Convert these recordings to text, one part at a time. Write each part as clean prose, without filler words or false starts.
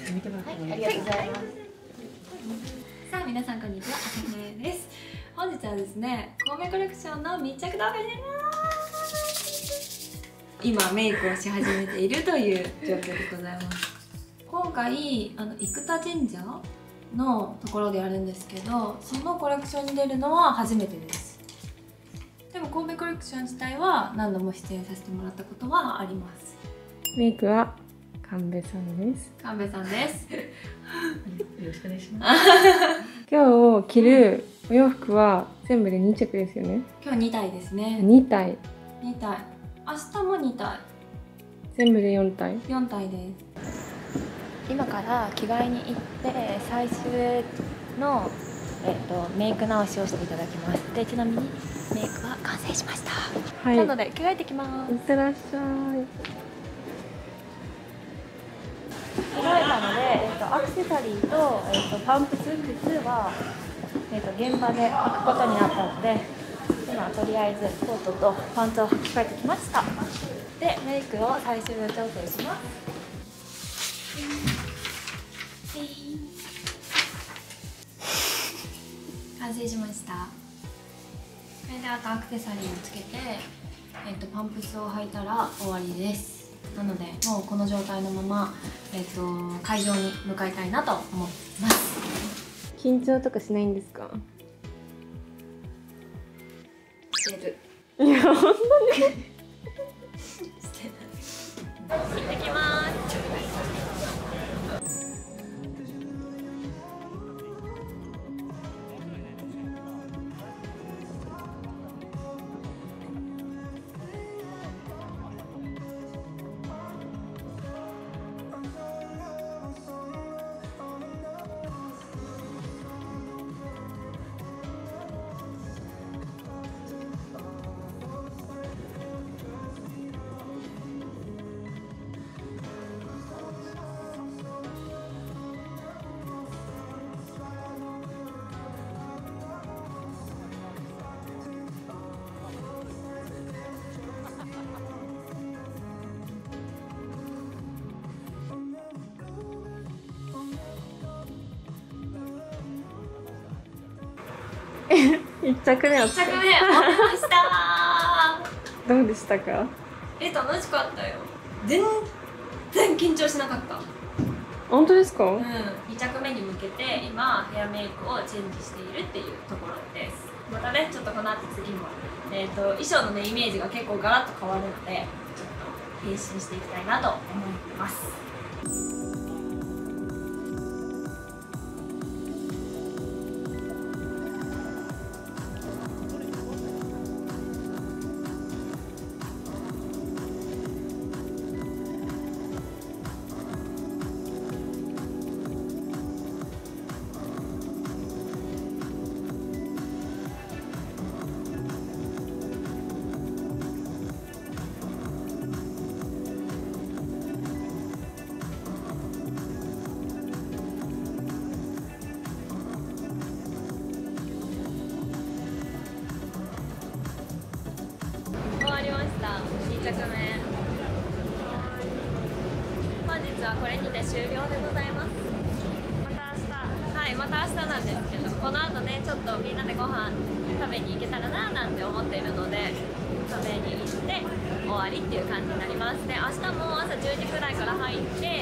見てもらってもいいありがとうございます。さあ皆さんこんにちは、あさひなえです。本日はですね、神戸コレクションの密着動画になります。今メイクをし始めているという状況でございます。今回生田神社のところでやるんですけど、そのコレクションに出るのは初めてです。でも神戸コレクション自体は何度も出演させてもらったことはあります。 メイクは神戸さんです。 神戸さんです。 よろしくお願いします。 今日着るお洋服は全部で2着ですよね。 今日2体ですね。 2体。 2体。明日も2体。 全部で4体。 4体です。今から着替えに行って最終の、メイク直しをしていただきます。でちなみにメイクは完成しました。 はい。 なので着替えてきます。 いってらっしゃい。 着替えたので、アクセサリーと、パンプス、靴は、現場で履くことになったので、今とりあえずコートとパンツを履き替えてきました。でメイクを最終調整します。完成しました。これであとアクセサリーをつけて、パンプスを履いたら終わりです。なのでもうこの状態のまま、会場に向かいたいなと思います。 緊張とかしないんですか？ してる。 いや、本当にしてない。行ってきます。 1着目は 1着目終わりました。 どうでしたか？ 楽しかったよ。全然緊張しなかった。 本当ですか？ うん、2着目に向けて今ヘアメイクをチェンジしているっていうところです。またね、ちょっとこの後次も、衣装のねイメージが結構ガラッと変わるので、ちょっと変身していきたいなと思います。2着目、本日はこれにて終了でございます。また明日、はい、また明日なんですけど、この後ねちょっとみんなでご飯食べに行けたらななんて思っているので、食べに行って終わりっていう感じになります。で明日も朝10時くらいから入って、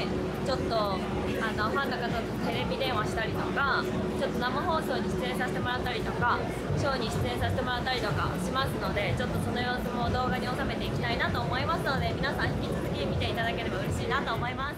ちょっとファンの方とテレビ電話したりとか、ちょっと生放送に出演させてもらったりとか、ショーに出演させてもらったりとかしますので、ちょっとその様子も動画に収めていきたいなと思いますので、皆さん引き続き見ていただければ嬉しいなと思います。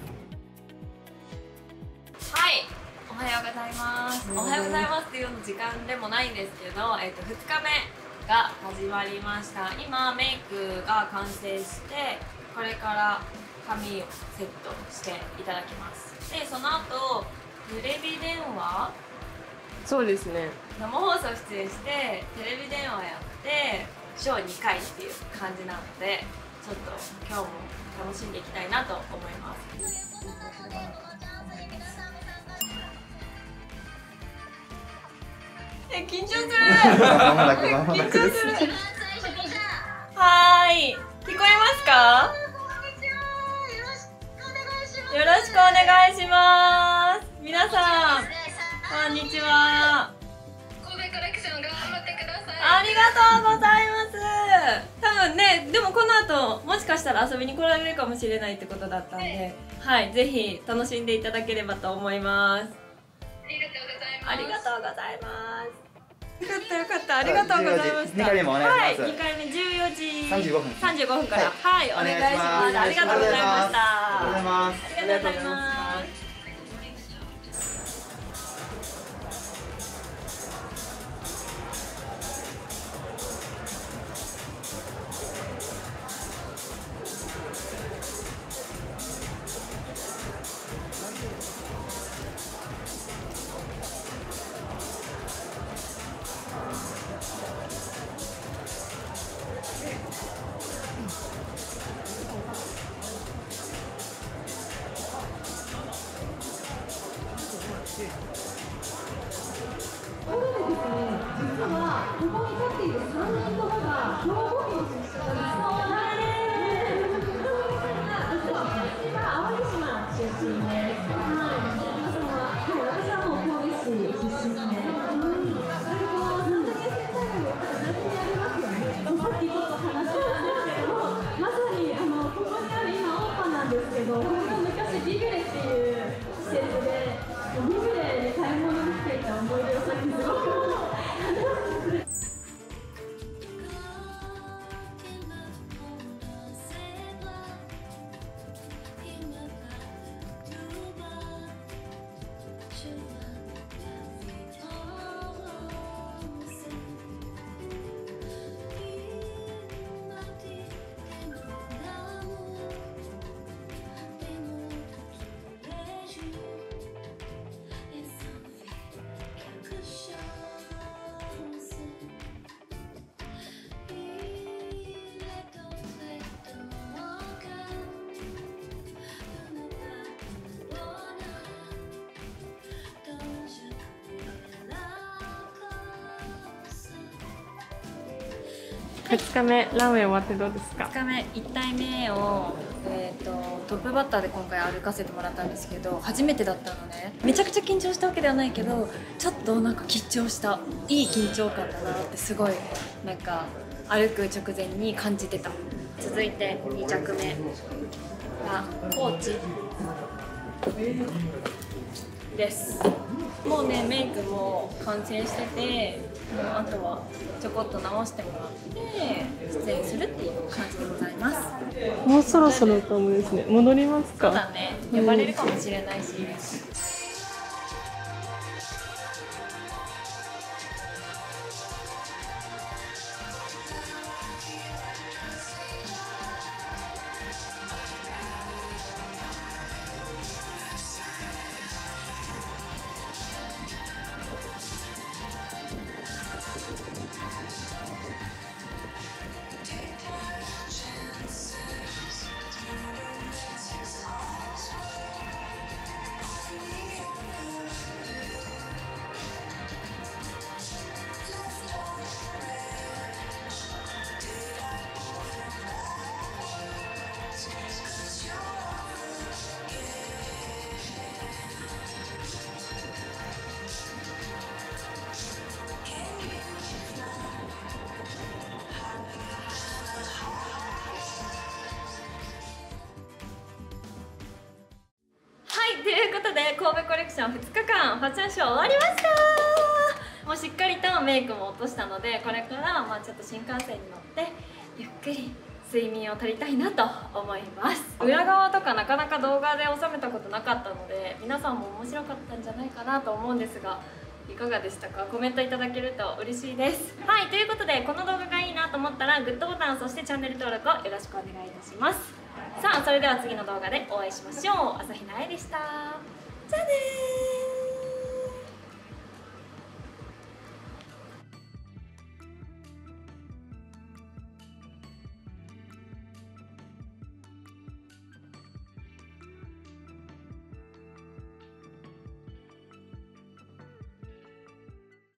はい、おはようございます。おはようございますっていうの時間でもないんですけど、2日目が始まりました。今メイクが完成して、これから髪をセットしていただきます。でその後テレビ電話、 そうですね、 生放送出演してテレビ電話やってショー2回っていう感じなので、ちょっと今日も楽しんでいきたいなと思います。緊張する緊張するはーい、聞こえますか？よろしくお願いします。 んにちは。 神戸コレクション頑張ってください。 ありがとうございます。多分ね、でもこの後もしかしたら遊びに来られるかもしれないってことだったんで、はい、ぜひ楽しんでいただければと思います。 ありがとうございます。 ありがとうございます。よかったよかった、ありがとうございました。 2回目もお願いします。 はい、2回目14時 35分 35分からはい、お願いします。ありがとうございました。 ありがとうございます。 ありがとうございます。 2日目ランウェイ終わってどうですか？ 2日目1体目を、トップバッターで今回歩かせてもらったんですけど、初めてだったのね。めちゃくちゃ緊張したわけではないけど、ちょっとなんか緊張した、いい緊張感だなってすごいなんか歩く直前に感じてた。続いて2着目はコーチです。もうね、メイクも完成してて、もうあとはちょこっと直してもらって出演するっていう感じでございます。 もうそろそろかもですね。戻りますか？ そうだね、呼ばれるかもしれないし、ということで神戸コレクション2日間ファッションショー終わりました。もうしっかりとメイクも落としたので、これからちょっと新幹線に乗ってゆっくり睡眠をとりたいなと思います。裏側とかなかなか動画で収めたことなかったので、皆さんも面白かったんじゃないかなと思うんですが、いかがでしたか？コメントいただけると嬉しいです。はい、ということでこの動画がいいなと思ったらグッドボタン、そしてチャンネル登録をよろしくお願いいたします。さあ、それでは次の動画でお会いしましょう。朝日奈絵でした。